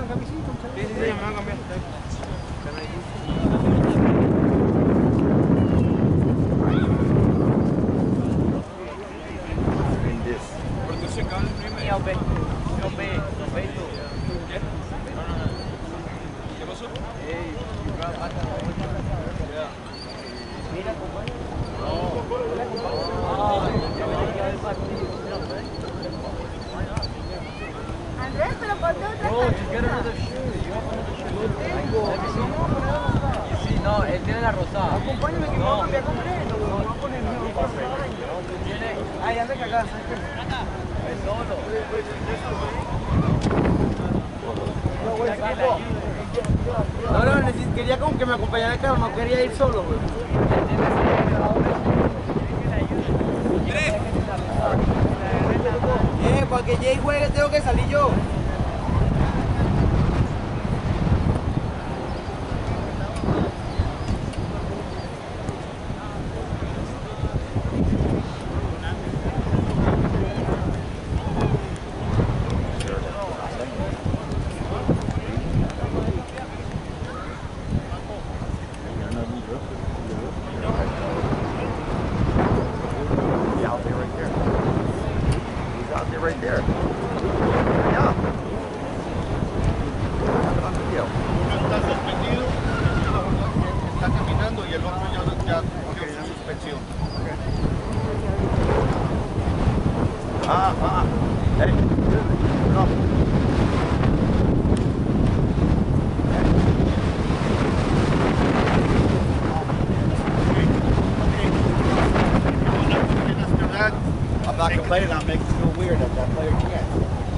Sí, sí, me van a cambiar. Andrés, pero ponte otra camisa. Sí, no, él tiene la rosada. Acompáñame que me voy a cambiar completo. Me voy a poner Ay, anda cagada, ¿sabes qué? Es solo. No, quería como que me acompañara el carro, no quería ir solo, güey. Para que Jay juegue tengo que salir yo. Right there. Yeah. On video. Uno está suspendido, está caminando y el otro ya cogió su suspensión. Hey. No. I'm not complaining, I'm making it feel weird that that player can't.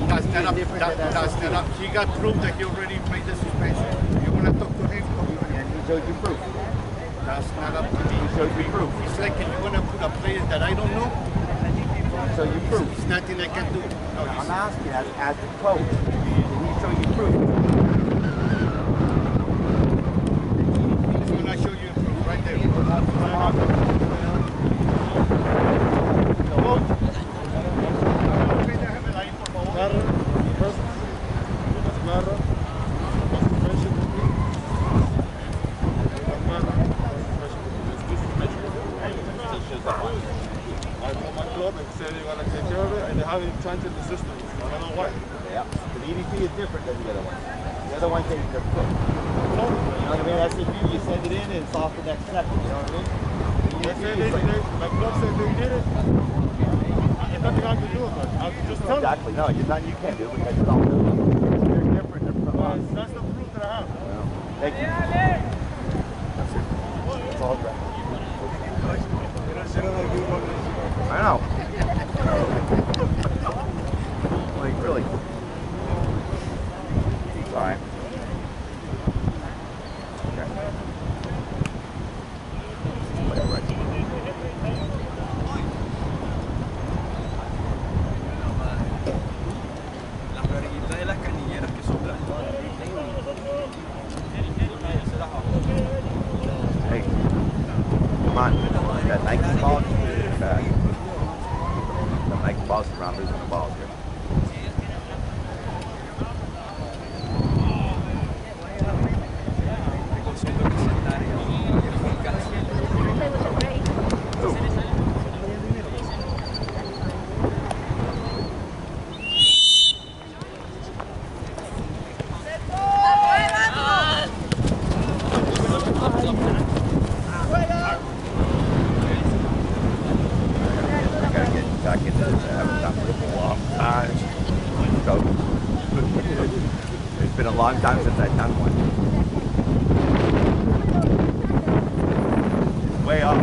He got proof that he already made the suspension. You want to talk to him? And he showed you proof. That's not up to me. He showed you proof. He's like, you want to put a player that I don't know? So you proof. There's nothing I can do. No, I'm asking as the coach. Did he show you proof? he's going to show you proof right there. Come on. Said they're going to take care of it, and they haven't chanted the system. I don't know why. Yeah. The EDP is different than the other one. The other one takes their foot. You know what I mean? SAP, you send it in and it's off the next second. You know what I mean? They said my club said they did it. There's nothing I can do about it. I can just tell them. Exactly. No, there's nothing you can do because it's all it's very different from us. That's the proof that I have. Thank you. That's it. It's all great. I know. Like, really. Sorry. Okay. Whatever. Las verguitas de las canilleras que son blancas. Hey. Come on. That Nike ball is back. The Nike ball's around losing the balls here. Back into this. I haven't done it in a long time. So it's been a long time since I've done one. It's way off.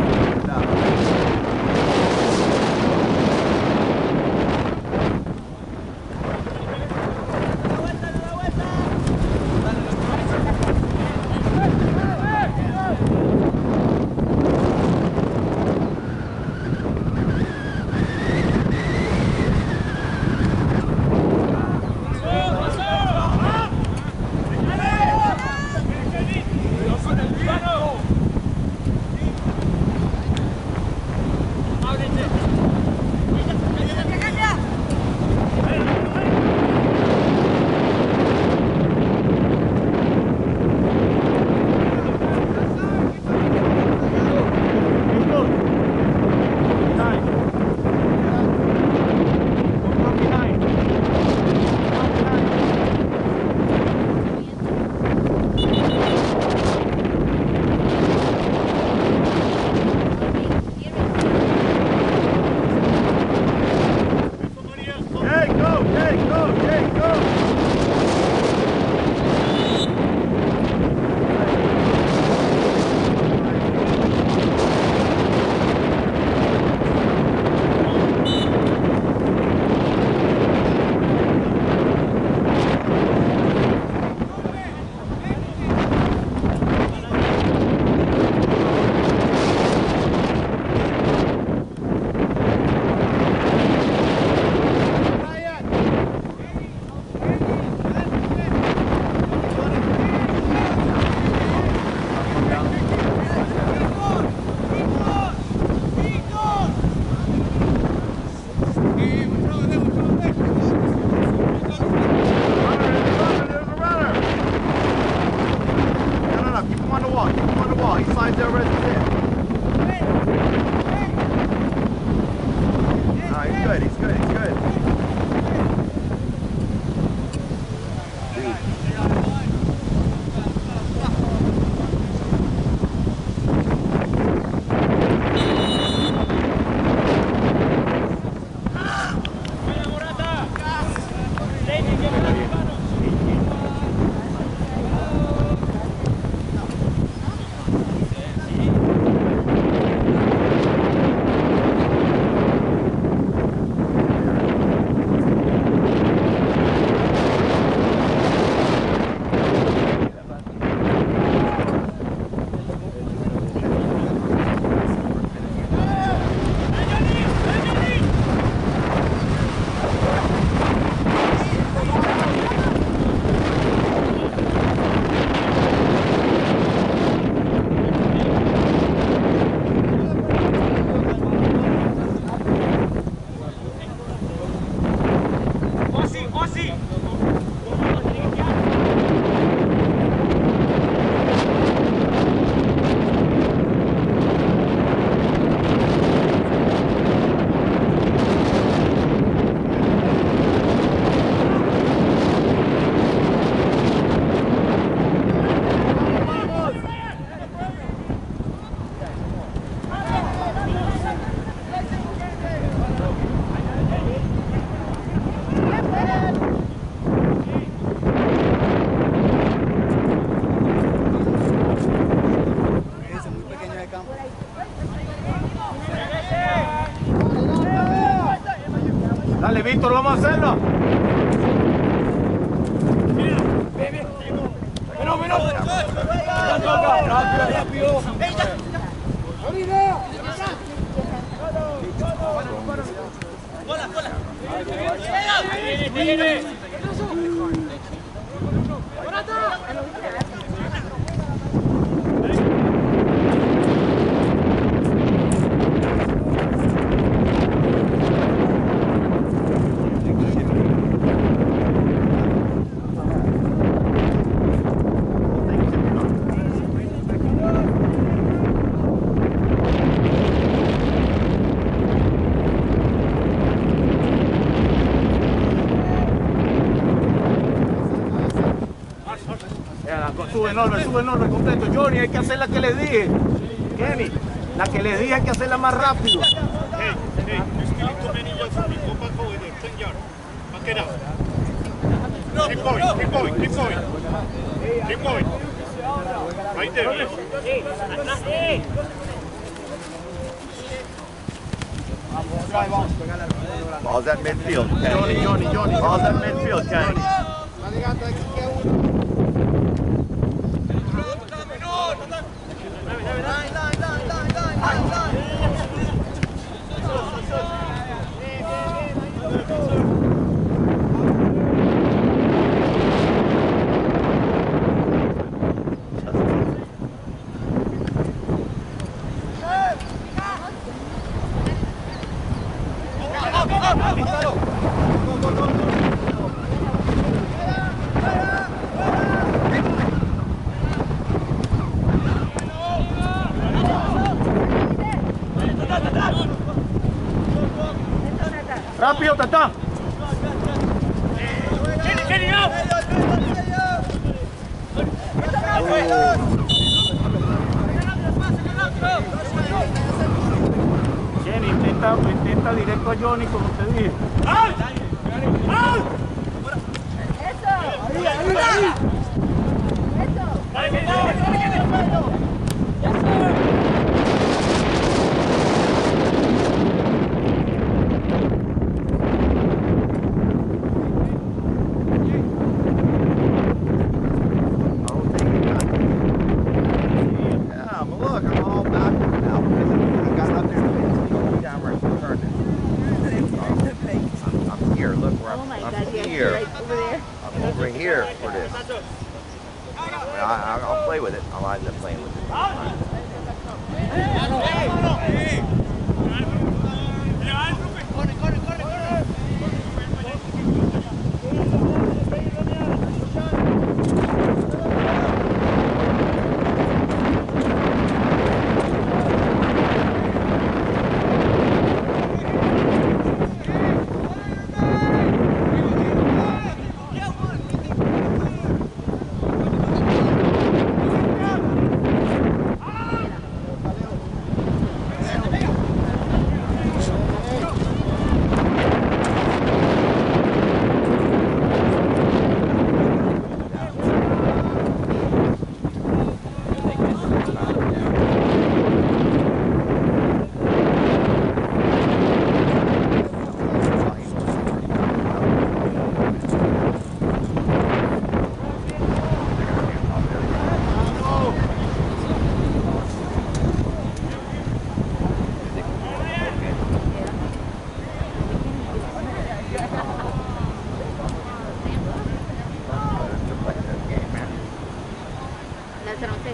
Dale, Víctor, vamos a hacerlo. Sube enorme completo. Johnny, hay que hacer la que les dije. Kenny, la que les dije hay que hacerla más rápido. Hey, there's still too many ones for me. Go back over there, 10 yards. Back it up. Keep going, keep going, keep going. Keep going. Right there. Ball's at midfield, Kenny. Johnny. Ball's at midfield, Kenny. Rápido, Tata. Jenny, intenta directo a Johnny como te dije. I'll play with it. I'll end up playing with it.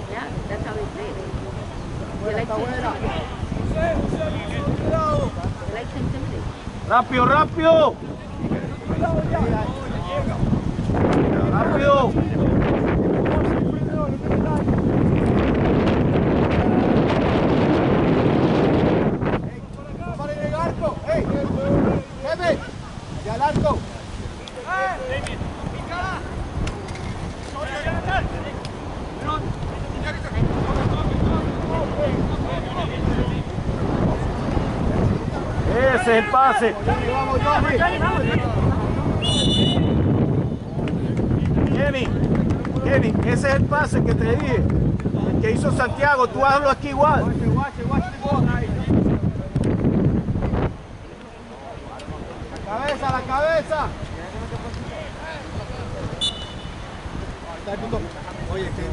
Yeah, that's how they play. They like to intimidate. They like to intimidate. Rápido, rápido. Rápido. Ese es el pase. Kevin, ese es el pase que te dije. El que hizo Santiago, tú hazlo aquí igual. La cabeza. Oye, que...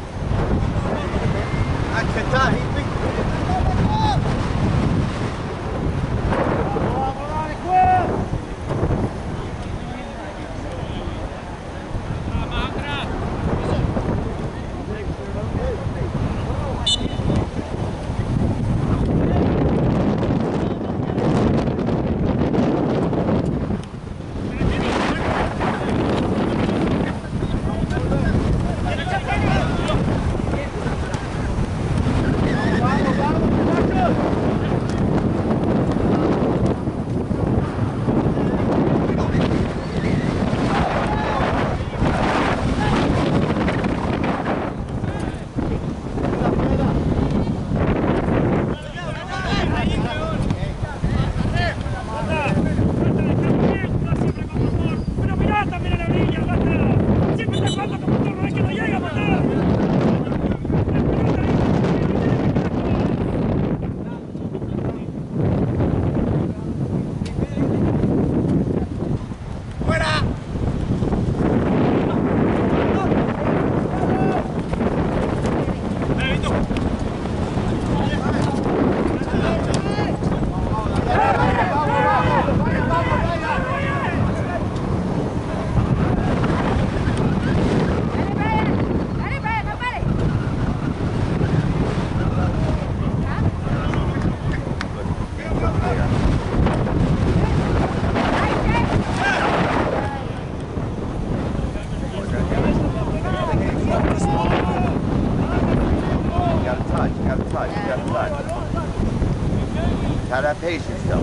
Have that patience though.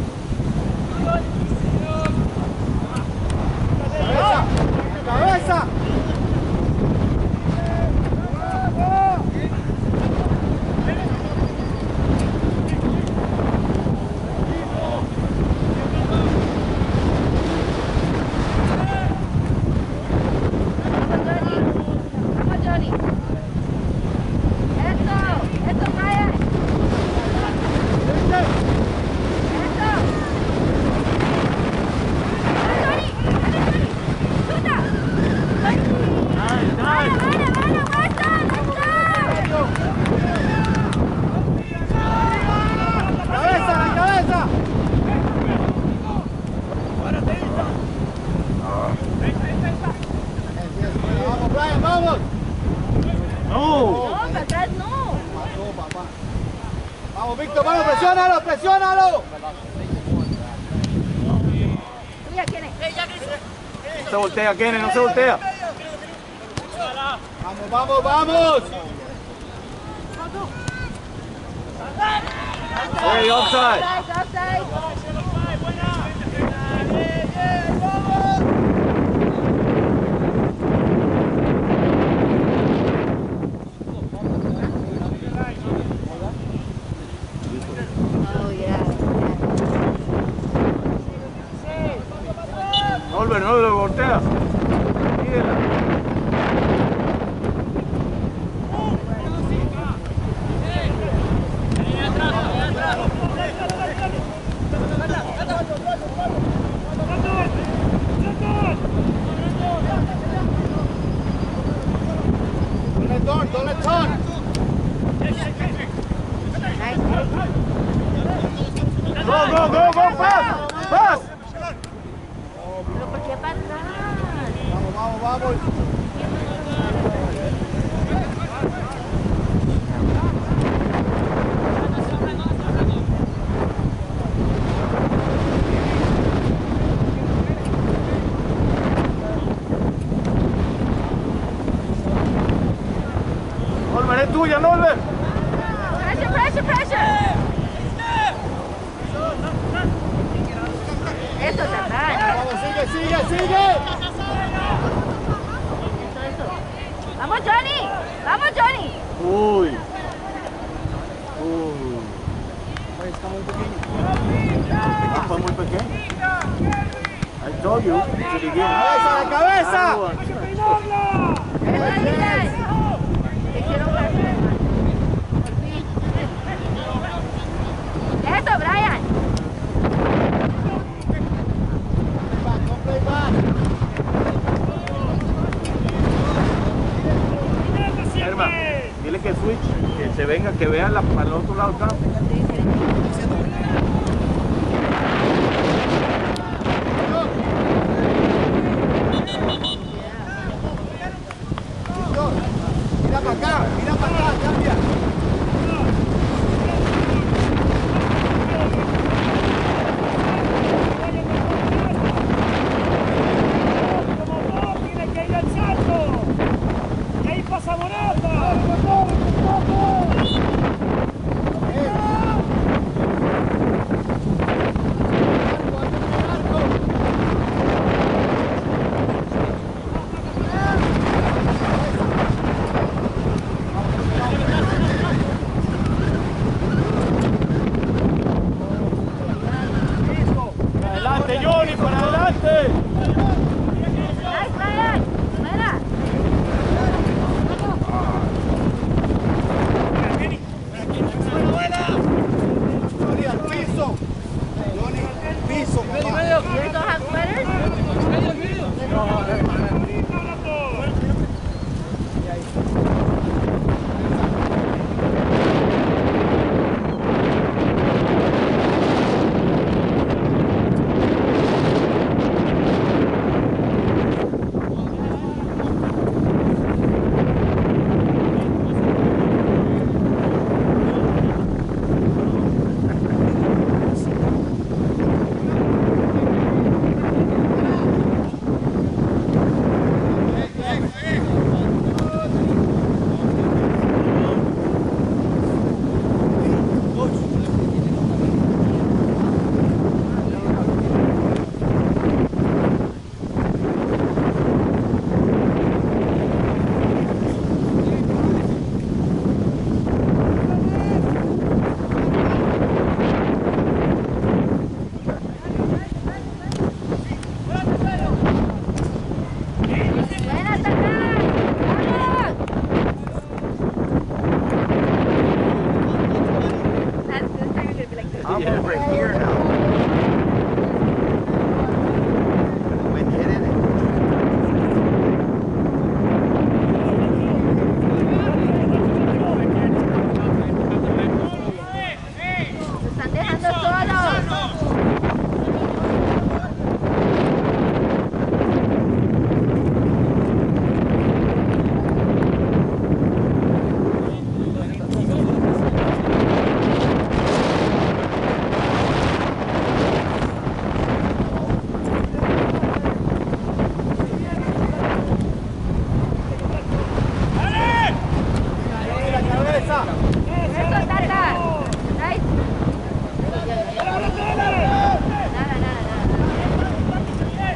¡Cabeza! Vamos, Johnny. Eso, Brian. Vamos, Víctor, vamos, presiónalo, presiónalo. Mira, ¿quién es? No se voltea, Kenneth, no se voltea. Vamos, vamos, vamos. Hey, offside. Offside. No lo voltea. Don't let turn. Go, pass. ¿Pero por qué para atrás? Vamos. es tuya, Norbert. Pressure, pressure, pressure. Eso es verdad. Vamos, sigue, sigue, sigue. Vamos, Johnny. Vamos, Johnny. Uy. Fue muy pequeño. I told you. Cabeza, la cabeza. Eso, Brian. Herma, dile que switch, que se venga, que vean para el otro lado acá. Mira para acá, cambia. Adelante, Johnny, para adelante. Nice, Brian. Buena. Johnny, al piso. Johnny, al piso, papá. You don't have sweaters? Buena, Takai. Vamos. That's the time to be like this. I'm over here now. When you hit it. Se están dejando solos. La cabeza. Eso, Tata. Nice. Nada, nada, nada.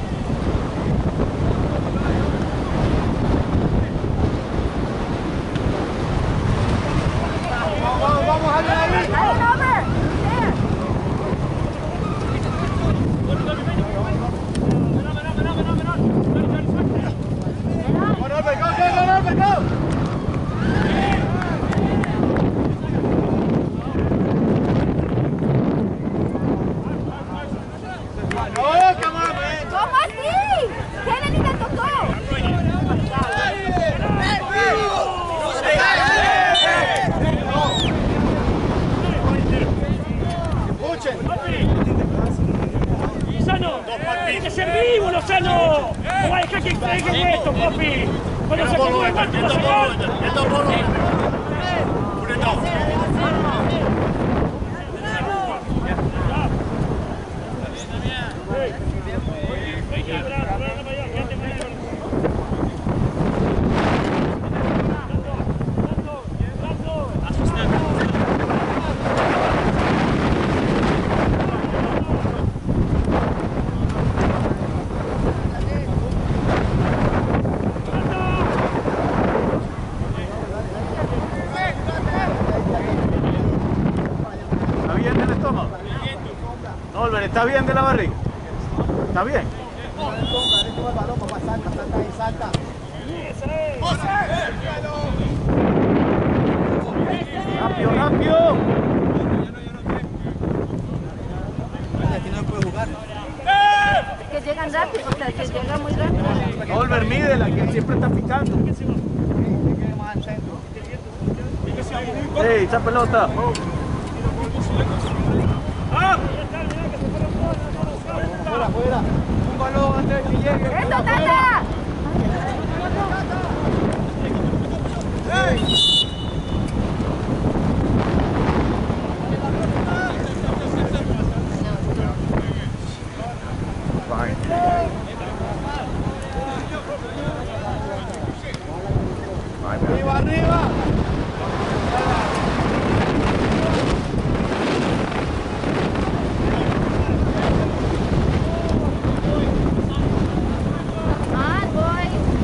Vamos, vamos, a ver. I don't know her. There. Go, Norbert, go, Norbert, go. Oh, come on, man. ¿Cómo así? Kennedy te tocó. Escuchen. ¡Lozano! ¡Tiene que ser vivo, Lozano! ¡No va a dejar que entreguen esto, papi! ¡Cuando se ponga el guante, vas a sacar! ¿Está bien de la barriga? ¿Está bien? Salta. ¡Rápido, rápido! Aquí no puede jugar. Que llegan rápido, o sea, que llegan muy rápido. Oliver, mídela, que siempre está picando. ¡Ey, esa pelota! Fuera. Un balón antes de que llegue. ¡Esto, Tata! Arriba, arriba. Ah, voy.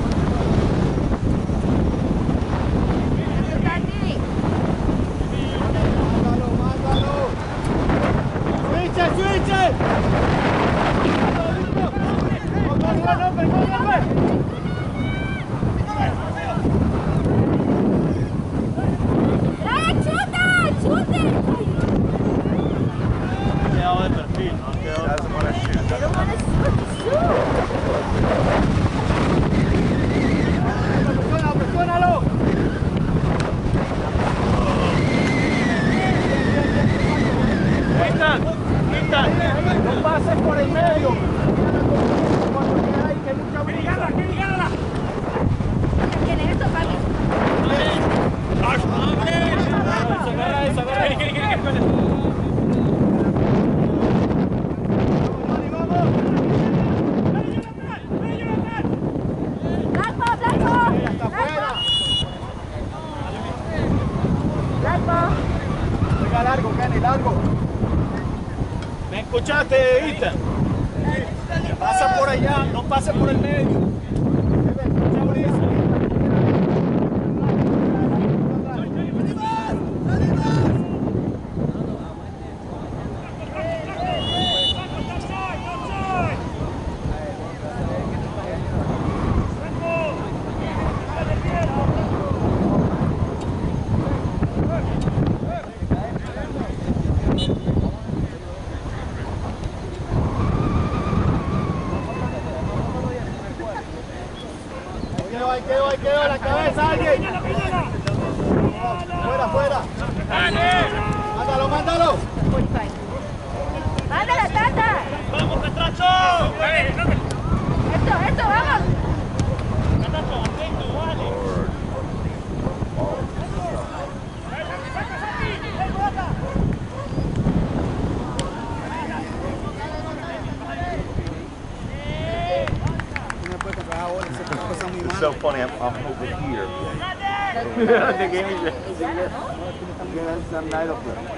Esto, Tati. Mándalo. Switch. ¡Chute! Quedado de perfil, ¿no? Quedado de perfil. I don't want to shoot. Presiónalo. Ethan, no pases por el medio. ¿Quién es esto, papi? Juega largo, Kenny, largo. ¿Me escuchaste, Ethan? Pasa por allá, no pase por el medio. Ahí quedó, la cabeza, alguien. Fuera. Mándalo. ¡Mándala, Tata! ¡Vamos, Catracho! ¡Esto, vamos! Catracho, atento, vale. It's so funny, I'm over here. The game is against some night of play.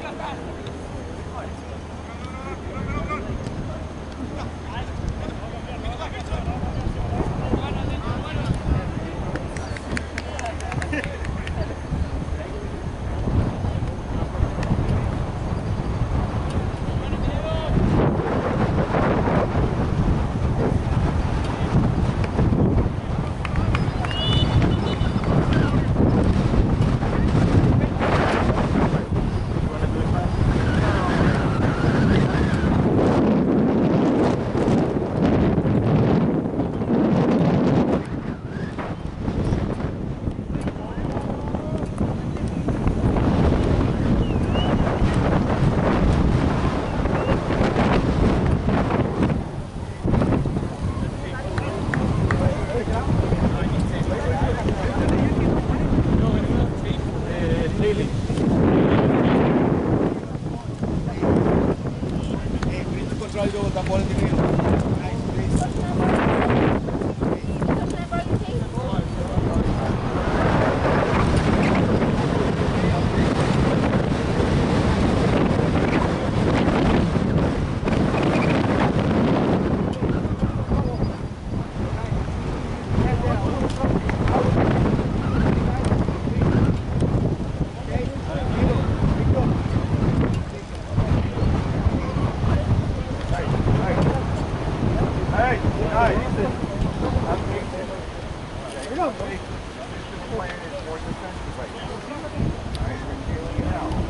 plan is more defensive right now. All right, we're feeling it out.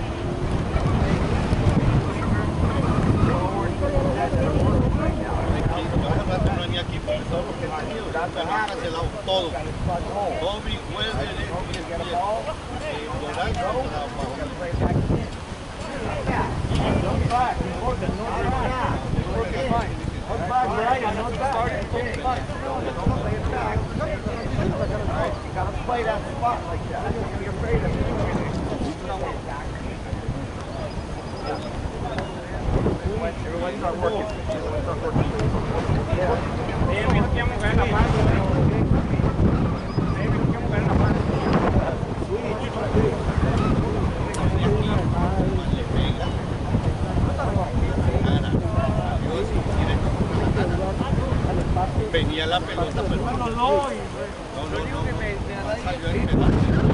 Todo. Todo mi juez You gotta play that spot like that. You're gonna be afraid of it. Everybody start working. Everybody start working. Venía la pelota, pero no. Salió el pedazo.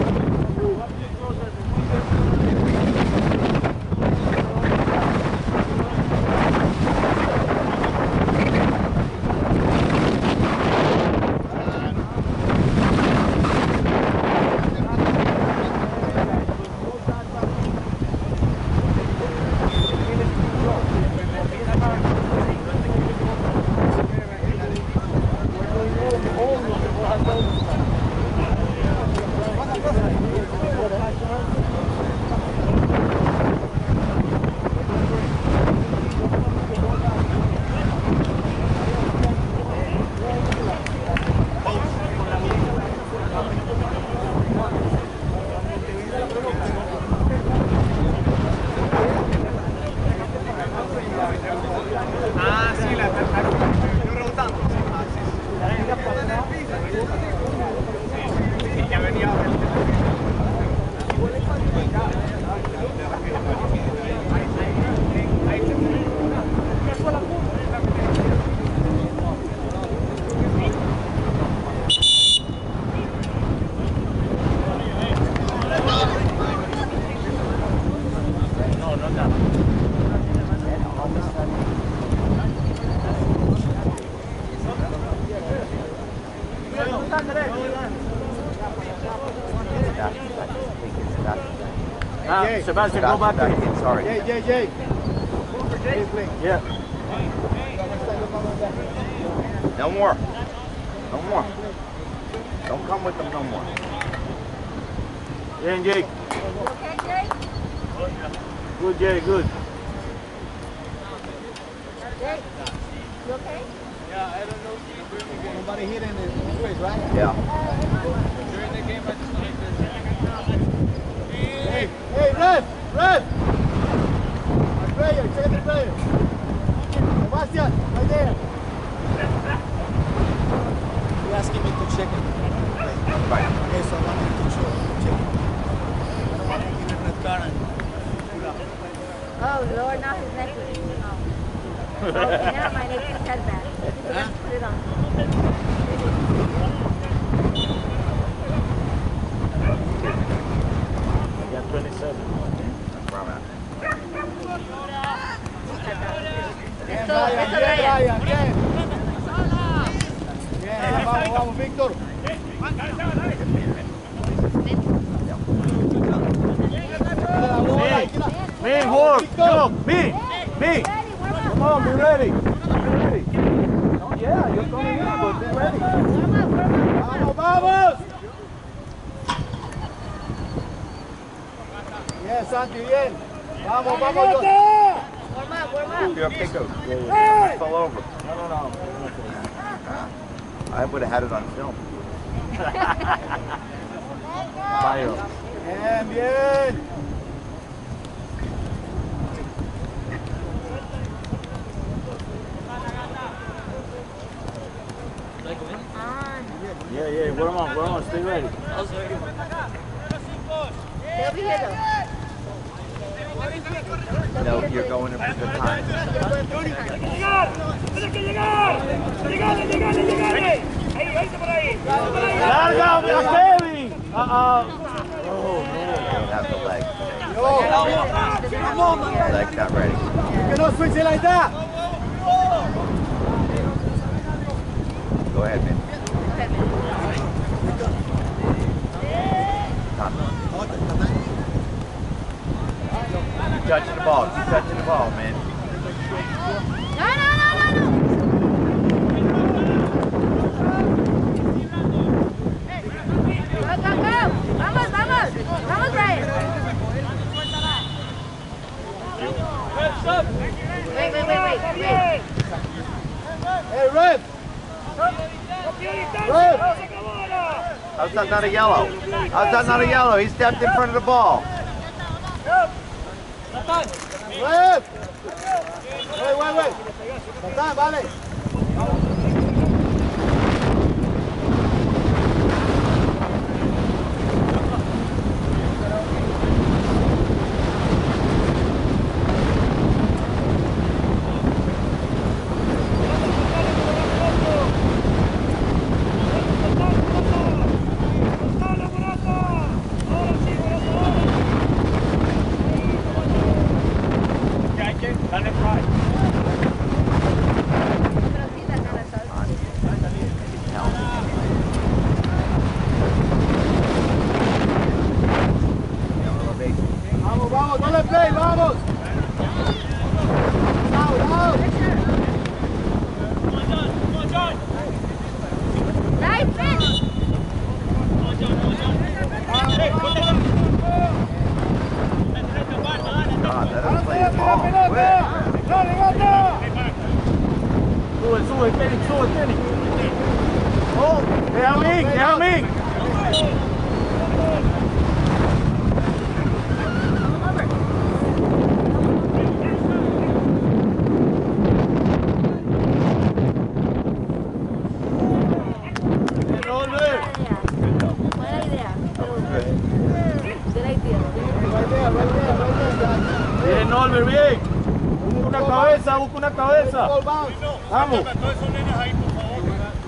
Sebastian, go back to him. Sorry. Jay. Yeah. No more. No more. Don't come with them no more. Yeah, Jake. Okay, Jake? Good, Jay, good. Jake, you okay? Nobody hit in the face, right? Yeah. During the game, I just wanted to... Hey, Red! The player, check the player. Sebastian, right there. You're asking me to check it. Right. Okay, so I want you to check it. I don't want to give him red card and pull out. Oh, Lord, now his neck is oh, now my neck is head back. Let's put it on. Yeah, 27. Bien, vamos, Víctor. Me, work. Come, me. Come on, be ready. Yeah, you're coming in, but be ready. Vamos. Bien, Santi, bien. Vamos. Warm up. You're okay, coach. I fell over. No. I would have had it on film. Bio. Bien. Yeah, warm on, stay ready. They'll be here though. No, you're going in for good time. Larga, Kevin! Don't have the leg. Leg's not ready. Que no switch it like that. Go ahead, man. touching the ball. Keep touching the ball, man. No, no, no, no, no. Go, go, go. Vamos, vamos. Vamos, Brian. Wait. Hey, Red! Red! How's that not a yellow? How's that not a yellow? He stepped in front of the ball. Red! Wait. Natán, vale. Dale pride. Pero quítate la salsa. Vamos, dale play, vamos. Out. Nice pitch. God, that is playing ball. Sube, Kenny. Oh, déjame. Buena idea. Bien, Norbert, bien. Busca una cabeza. Vamos. Todos esos nenes ahí, por favor.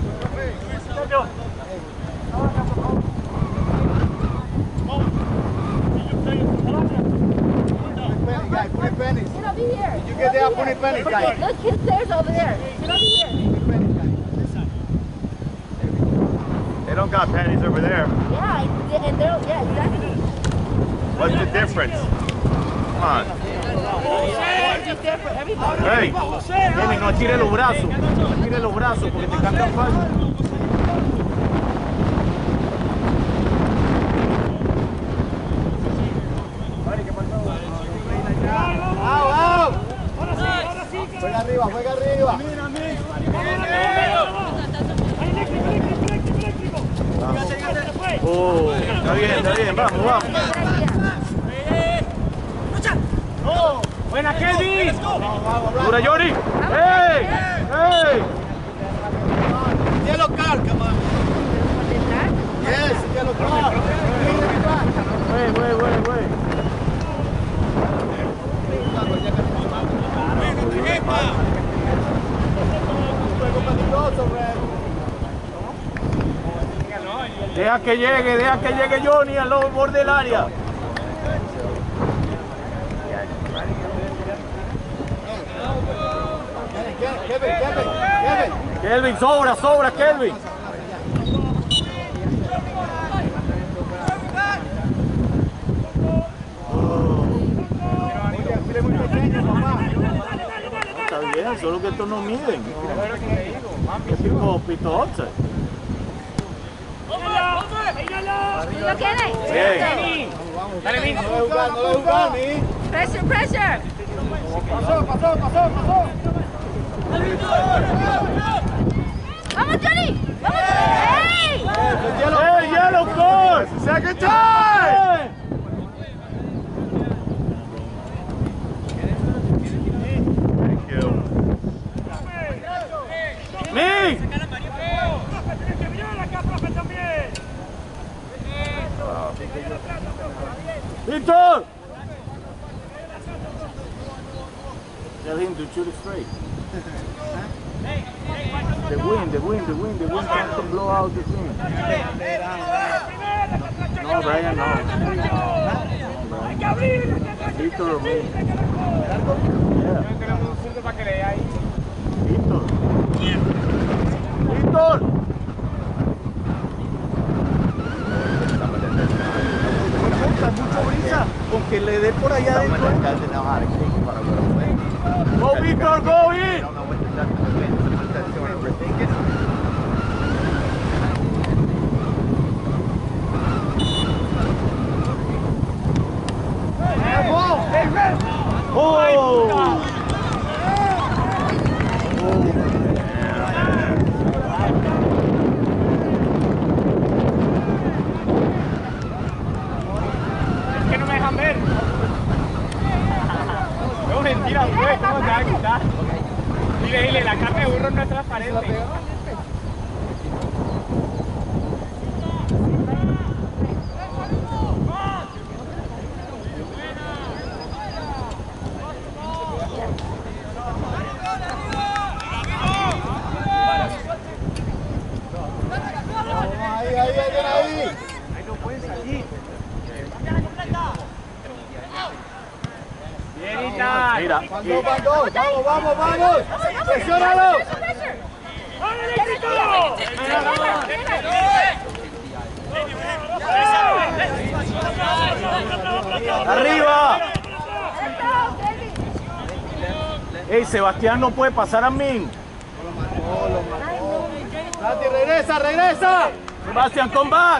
Sit over here. You get there, put it pennies, guys. Look, his stairs over there. Sit over here. They don't got pennies over there. Yeah, and they're, yeah, exactly. What's the difference? Come on. Hey, Kenny, no tire los brazos porque te cambian fácil. Out. Juega arriba. Oh, está bien, vamos. Buena, Kelvin. Dura, Johnny. Hey. Yellow card, come on. Yes, yellow card. Wait. Deja que llegue Johnny al borde del área. Kelvin, sobra, Kelvin. Está bien, solo que estos no miden. Es tipo pitote. ¿Lo quiere? Bien. Dale, Vin. No le jugar, mi. Pressure. Pasó. Vamos, Johnny. Hey! Hey, yellow card. Second time. Thank you. Me. Víctor. Tell him to shoot it straight. The wind trying to blow out the thing. No, Brian, no. Víctor or me. Yeah. Víctor. Mucha brisa. ¿Con que le dé por allá Someone adentro. that doesn't know how to kick is gonna go to win. Go, Víctor, go They in. don't know what the duck to win. Someone that's doing overthinking. Oh! Es que no me dejan ver. No, mentira, güey, ¿cómo te va a quitar? Dile, la carne de burro no es transparente. Ahí. Bien, Ita. Mira, Vamos. Presiónalo. arriba. Ey, Sebastián no puede pasar a mí. Santi, regresa. Sebastián, come back.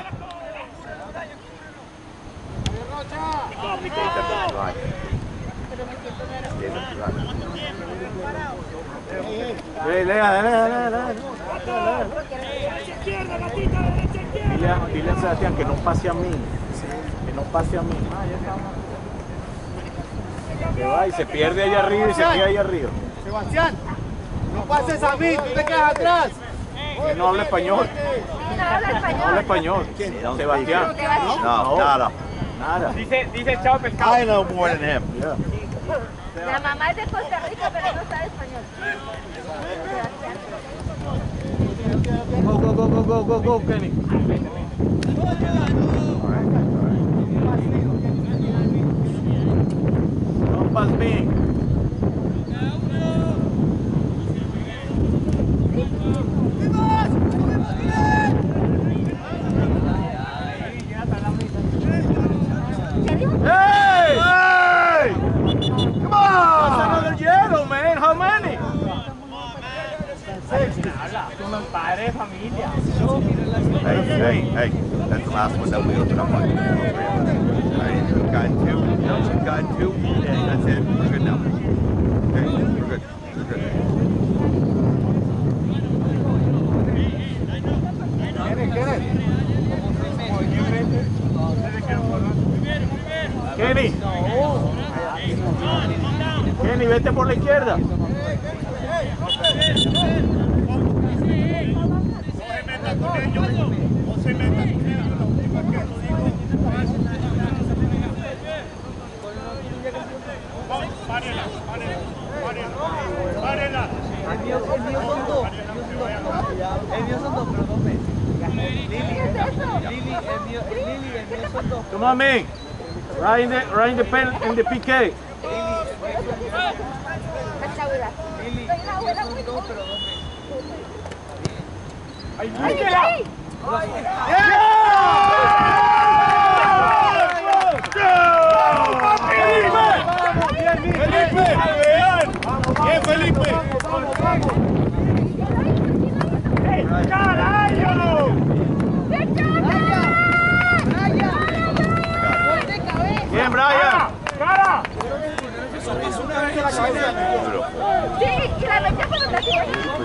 Dile a Sebastián que no pase a mí. Que no pase a mí. Se va y se pierde allá arriba y se queda allá arriba. Sebastián, no pases a mí, tú te quedas atrás. Que no habla español. No habla No español. habla español. Sebastián. No, nada. Nada. Dice chao pescado. I know more than him. La mamá es de Costa Rica, pero no sabe español. Go, Kenny. Don't pass me. Hey! Hey! Come on! That's another yellow, man. How many? Son padre de familia. Hey, that's the last one that we open up on. Alright, you've gotten two. You've gotten two. Yeah, that's it. We're good now. Okay, we're good. We're good. Kenny. Kenny, vete por la izquierda. Come on, man. Right in the pen in the PK. ¡Ay, quítela! Bien, Felipe. ¡Carayo! Bien, Brian. ¡Cara! Sí, y la metí por donde hacía.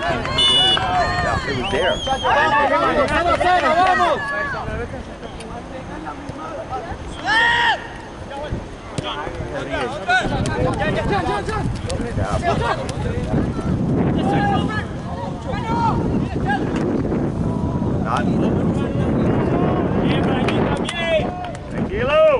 It was there. ¡Vamos! Not ¡Bien, Brayita, bien! Tranquilo.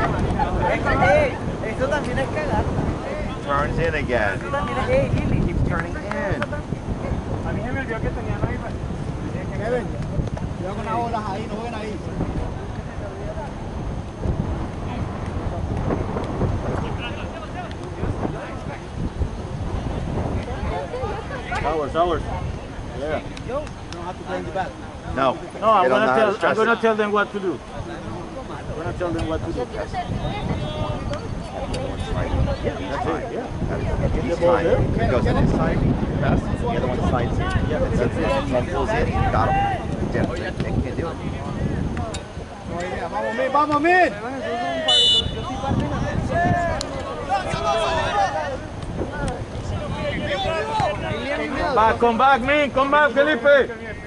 turns in again. turning in. A mí se me olvidó que tenía no iba. Kevin, cuidado con las olas ahí, no jueguen ahí. Ours. Yeah. You don't have to play in the back. No. No, I'm They don't know how to gonna stress it. tell them what to do. I'm gonna tell them what to do. That's it, Yeah. He's time. He goes in his time, pass, the other one slides in. Yeah, that's it. One pulls in, you got him. Yeah, they can't do it. Vamos, Min. Come back, Min. Come back, Felipe.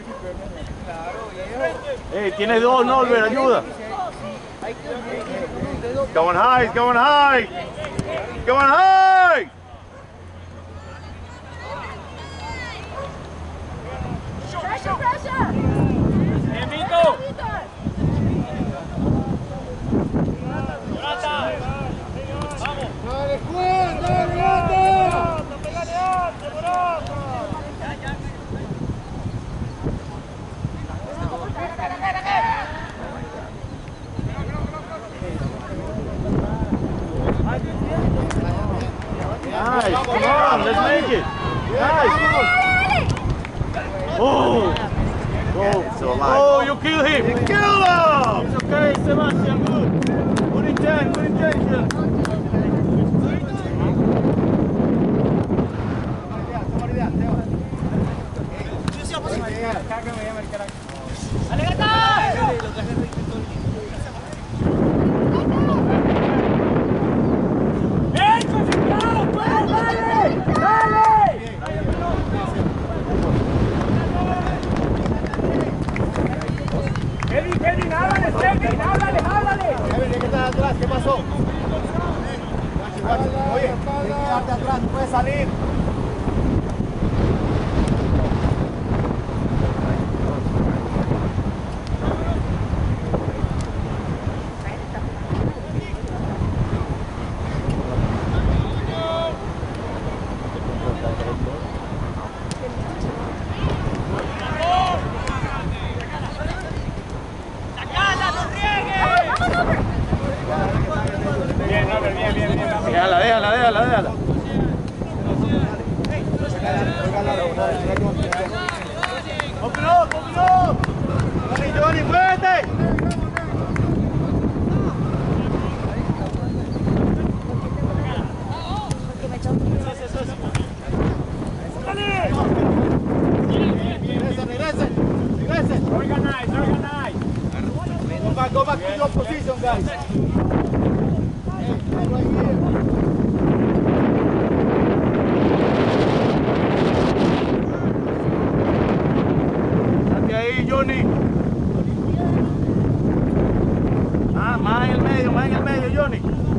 Hey, tienes dos, Norbert, ayuda. Going high, he's going high. Going high. Pressure! Bien, Vito. Dale, Juan, dale, anda. Nice, come on, let's make it. Nice. Oh, It's still alive. oh, you killed him. You killed him! It's okay, Sebastian, good. Good intention. Kevin, háblale. Kevin, ¿qué estás atrás? ¿Qué pasó? Oye, tienes que quedarte atrás, no puedes salir. Déjala. Open up! Johnny, muévete! Regresen. Organize. Go back to your position, guys. Date ahí, Johnny. Más en el medio, Johnny.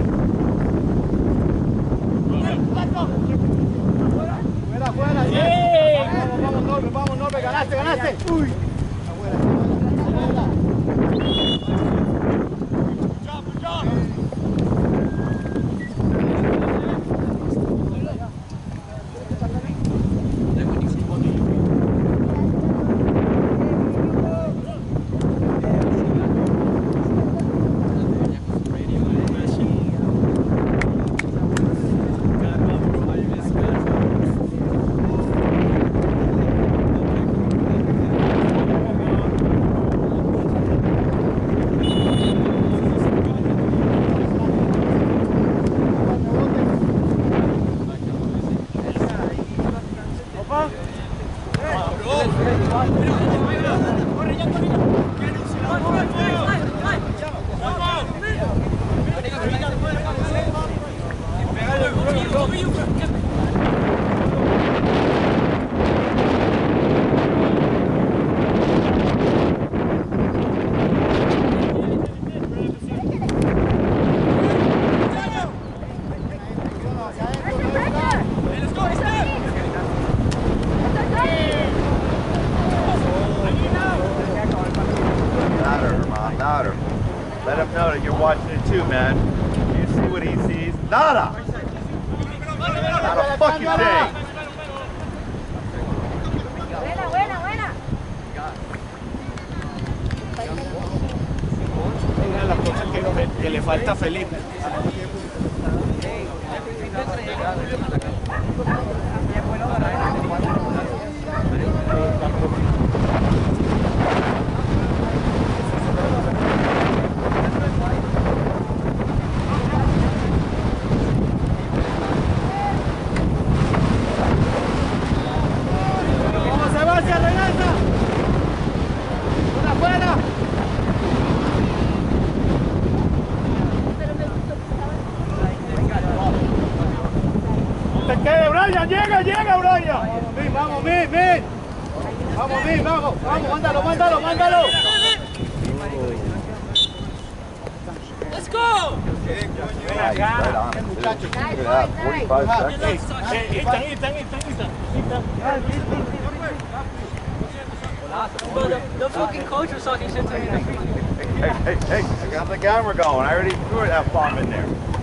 Fuera. Vamos, Norbe, ganaste. Uy. Louder. Let him know that you're watching it too, man. You see what he sees? Nada! Not a fucking thing! que le falta a Felipe. ¿Cómo se va hacia Renata? ¡Una afuera! ¡Te quede, Brian! ¡Llega, llega, Brian! ¡Min, vamos, Min, Min! ¡Vamos, Min, vamos! ¡Vamos, mándalo, mándalo, mándalo! Ven acá. Right on it, too. Look at that, 45 seconds. Ethan. The fucking coach was talking shit to me. Hey, I got the camera going. I already threw that bomb in there.